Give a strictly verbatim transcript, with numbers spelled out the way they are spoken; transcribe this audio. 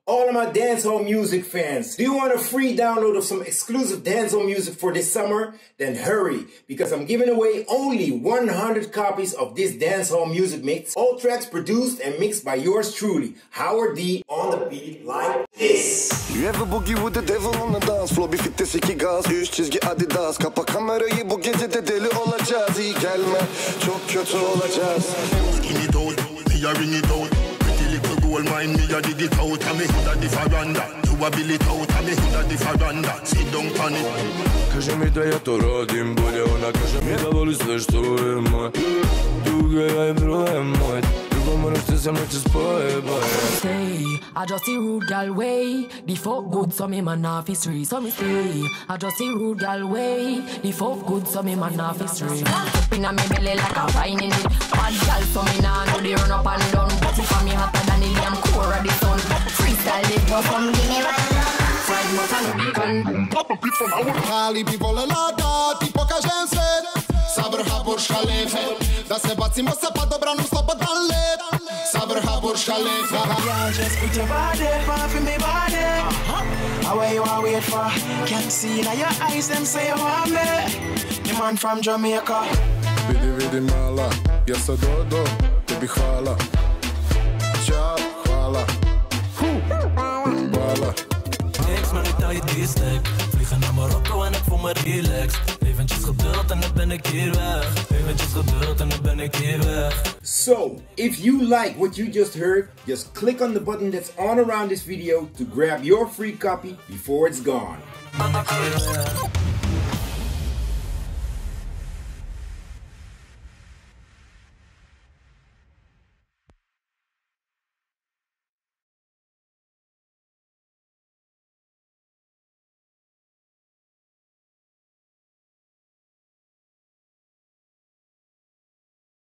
All of my dancehall music fans, do you want a free download of some exclusive dancehall music for this summer? Then hurry, because I'm giving away only one hundred copies of this dancehall music mix. All tracks produced and mixed by yours truly, Howard D, on the beat like this. You ever boogie with the devil on the dance floor? Bir fittes iki gaz, üç çizgi Adidas. Kapa kamerayı, bu gece de deli olacağız. İyi gelme, çok kötü olacağız. Skin it out, me a ring it out. Little gold mine, me a dig it out. And me hood a the faranda. You a bill it out. And me hood a the faranda. Sit down on it. Кажи ми да я то родим болje. Ona kaže mi da voli sve što je moj. Duga je broj moj. Drugo moraš te sa mnom će spoje boje. I just see rude gal way. The fuck good so me man off his tree. So me stay. I just see rude gal way. The fuck good so me man off his tree. Up inna me belly like a wine in it. Bad gal so me nah know the run up and down. But if I'm hotter than the damn core of the sun. Freestyle it go come give me one. Fried mutton bacon. Cali people a lata, tipo ca Shenseea. Sabrha Burj Khalifa. Da se bacimo se pa dobra nu slobodan let. Sabrha Burj Khalifa. Yeah, just put your body, pop in me body. How where you are wait for? Can't see in your eyes, them say you want me. The man from Jamaica. Vidi, vidi mala, ja sad dodo, tebi hvala. Ćao, hvala. Hvala. Niks, maar ik tel je die stek. Vliegen naar Marokko en ik voel me relaxed. Eventjes geduld en dan ben ik hier weg. Eventjes geduld en dan ben ik hier weg. So, if you like what you just heard, just click on the button that's on around this video to grab your free copy before it's gone.